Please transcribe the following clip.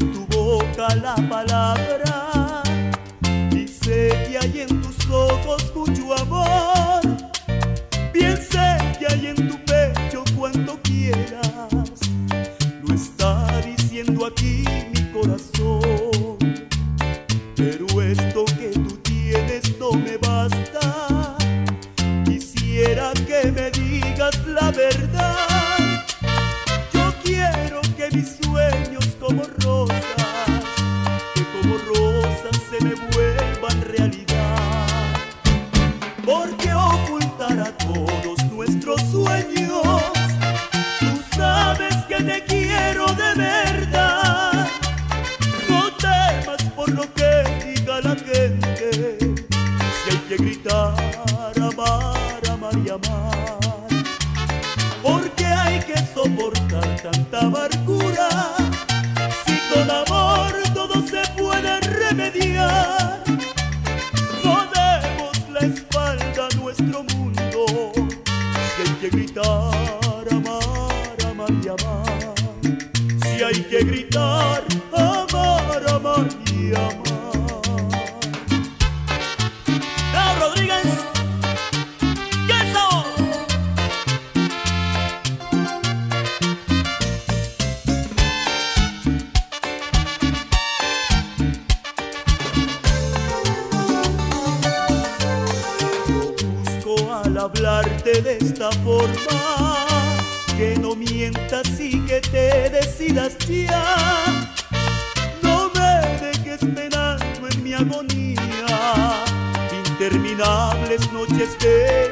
tu boca la palabra y sé que hay en tus ojos mucho amor. Bien sé que hay en tu pecho cuanto quieras, lo está diciendo aquí mi corazón. Pero esto que tú tienes no me basta, quisiera que me digas la verdad. Yo quiero que mis sueños como rosas, que como rosas se me vuelvan realidad. Porque ocultar a todos nuestros sueños, tú sabes que te quiero de verdad. No temas por lo que diga la gente, si hay que gritar, amar, amar y amar. Porque hay que soportar tanta amargura, si con amor todo se puede remediar. No demos la espalda a nuestro mundo, si hay que gritar, amar, amar y amar. Si hay que gritar, amar, amar y amar. Rodríguez, ¿qué sabor? Busco al hablarte de esta forma, que no mientas y que te decidas ya. No me dejes penando en mi agonía, interminables noches de